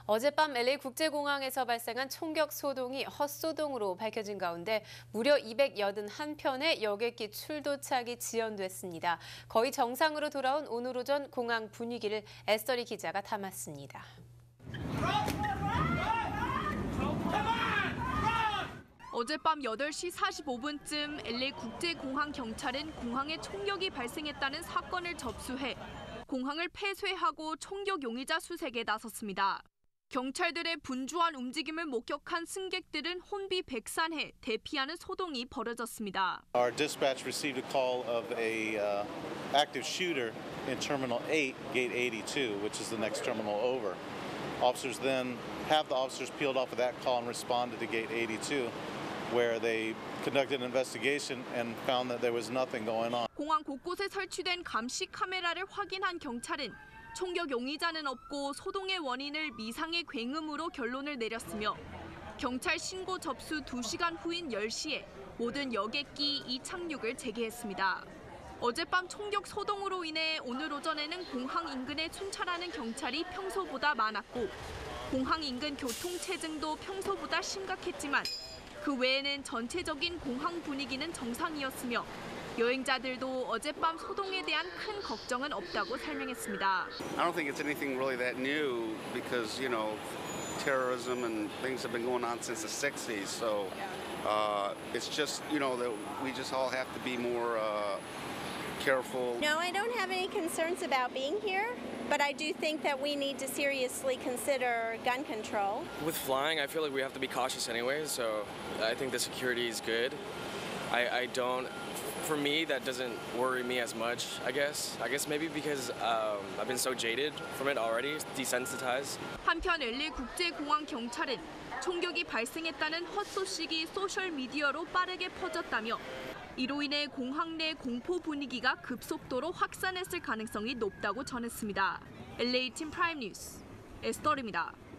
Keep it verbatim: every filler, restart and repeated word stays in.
어젯밤 엘에이 국제공항에서 발생한 총격 소동이 헛소동으로 밝혀진 가운데 무려 이백팔십일 편의 여객기 출도착이 지연됐습니다. 거의 정상으로 돌아온 오늘 오전 공항 분위기를 에스더리 기자가 담았습니다. 어젯밤 여덟 시 사십오 분쯤 엘에이 국제공항 경찰은 공항에 총격이 발생했다는 사건을 접수해 공항을 폐쇄하고 총격 용의자 수색에 나섰습니다. 경찰들의 분주한 움직임을 목격한 승객들은 혼비백산해 대피하는 소동이 벌어졌습니다. Our dispatch received a call of a uh, active shooter in Terminal eight, Gate eighty-two, which is the next terminal over. Officers then have the officers peeled off of that call and responded to Gate eighty-two, where they conducted an investigation and found that there was nothing going on. 공항 곳곳에 설치된 감시 카메라를 확인한 경찰은 총격 용의자는 없고 소동의 원인을 미상의 굉음으로 결론을 내렸으며 경찰 신고 접수 두 시간 후인 열 시에 모든 여객기 이착륙을 재개했습니다. 어젯밤 총격 소동으로 인해 오늘 오전에는 공항 인근에 순찰하는 경찰이 평소보다 많았고 공항 인근 교통체증도 평소보다 심각했지만 그 외에는 전체적인 공항 분위기는 정상이었으며 여행자들도 어젯밤 소동에 대한 큰 걱정은 없다고 설명했습니다. I don't think it's anything really that new because, you know, terrorism and things have been going on since the sixties. So uh, it's just, you know, that we just all have to be more uh, careful. No, I don't have any concerns about being here, but I do think that we need to seriously consider gun control. With flying, I feel like we have to be cautious anyway, so I think the security is good. I, I don't, for me, that doesn't worry me as much, I guess. I guess maybe because um, I've been so jaded from it already, desensitized. 한편 엘에이 국제공항 경찰은 총격이 발생했다는 헛소식이 소셜미디어로 빠르게 퍼졌다며 이로 인해 공항 내 공포 분위기가 급속도로 확산했을 가능성이 높다고 전했습니다. 엘에이 팀 프라임 뉴스, 에스더리입니다.